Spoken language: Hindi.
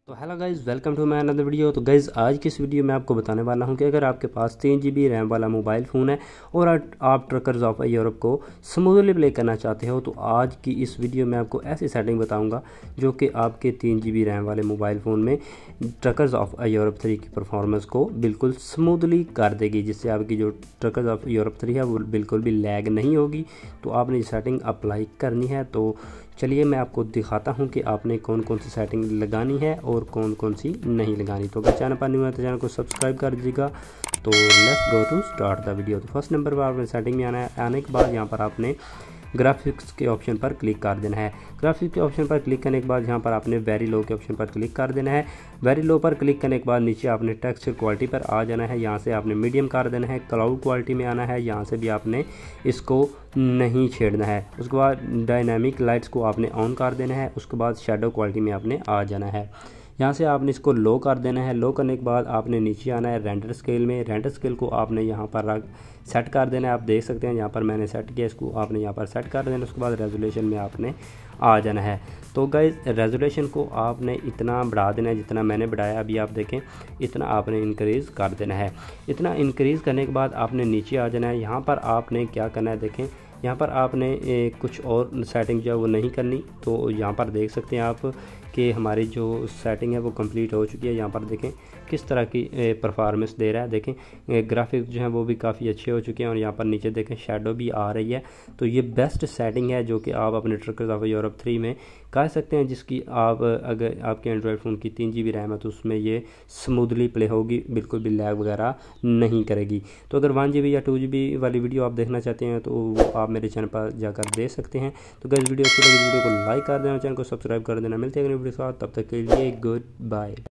तो hello guys, welcome to my another video. तो गाइज़, आज की इस वीडियो में आपको बताने वाला हूं कि अगर आपके पास 3 GB रैम वाला मोबाइल फ़ोन है और आप ट्रकर्स ऑफ यूरोप को स्मूथली प्ले करना चाहते हो, तो आज की इस वीडियो में आपको ऐसी सेटिंग बताऊंगा जो कि आपके 3 GB रैम वाले मोबाइल फ़ोन में ट्रकर्स ऑफ यूरोप 3 की परफॉर्मेंस को बिल्कुल स्मूथली कर देगी, जिससे आपकी जो ट्रकर्स ऑफ यूरोप 3 है वो बिल्कुल भी लैग नहीं होगी। तो आपने ये सेटिंग अप्लाई करनी है। तो चलिए मैं आपको दिखाता हूं कि आपने कौन कौन सी सेटिंग लगानी है और कौन कौन सी नहीं लगानी। तो अगर चैनल पर न्यू है तो चैनल को सब्सक्राइब कर दीजिएगा। तो let's go to start the video. तो फर्स्ट नंबर पर आपने सेटिंग में आना है। आने के बाद यहाँ पर आपने ग्राफिक्स के ऑप्शन पर क्लिक कर देना है। ग्राफिक्स के ऑप्शन पर क्लिक करने के बाद यहाँ पर आपने वेरी लो के ऑप्शन पर क्लिक कर देना है। वेरी लो पर क्लिक करने के बाद नीचे आपने टेक्सचर क्वालिटी पर आ जाना है। यहाँ से आपने मीडियम कर देना है। क्लाउड क्वालिटी में आना है। यहाँ से भी आपने इसको नहीं छेड़ना है। उसके बाद डायनामिक लाइट्स को आपने ऑन कर देना है। उसके बाद शेडो क्वालिटी में आपने आ जाना है। यहाँ से आपने इसको लो कर देना है। लो करने के बाद आपने नीचे आना है रेंडर स्केल में। रेंडर स्केल को आपने यहाँ पर सेट कर देना है। आप देख सकते हैं यहाँ पर मैंने सेट किया, इसको आपने यहाँ पर सेट कर देना है। उसके बाद रेजोल्यूशन में आपने आ जाना है। तो गाइस, रेजोल्यूशन को आपने इतना बढ़ा देना है जितना मैंने बढ़ाया, अभी आप देखें इतना आपने इंक्रीज़ कर देना है। इतना इंक्रीज़ करने के बाद आपने नीचे आ जाना है। यहाँ पर आपने क्या करना है, देखें यहाँ पर आपने कुछ और सेटिंग जो है वो नहीं करनी। तो यहाँ पर देख सकते हैं आप कि हमारी जो सेटिंग है वो कंप्लीट हो चुकी है। यहाँ पर देखें किस तरह की परफॉर्मेंस दे रहा है। देखें ग्राफिक्स जो हैं वो भी काफ़ी अच्छे हो चुके हैं और यहाँ पर नीचे देखें शेडो भी आ रही है। तो ये बेस्ट सेटिंग है जो कि आप अपने ट्रकर्स ऑफ यूरोप 3 में कर सकते हैं, जिसकी आप अगर आपके एंड्रॉयड फ़ोन की 3 GB रैम है तो उसमें ये स्मूथली प्ले होगी, बिल्कुल भी लैग वगैरह नहीं करेगी। तो अगर 1 GB या 2 GB वाली वीडियो आप देखना चाहते हैं तो वो आप मेरे चैनल पर जाकर देख सकते हैं। तो गाइस, वीडियो अच्छी लगी वीडियो को लाइक कर देना, चैनल को सब्सक्राइब कर देना। मिलते हैं अगली वीडियो के साथ, तब तक के लिए गुड बाय।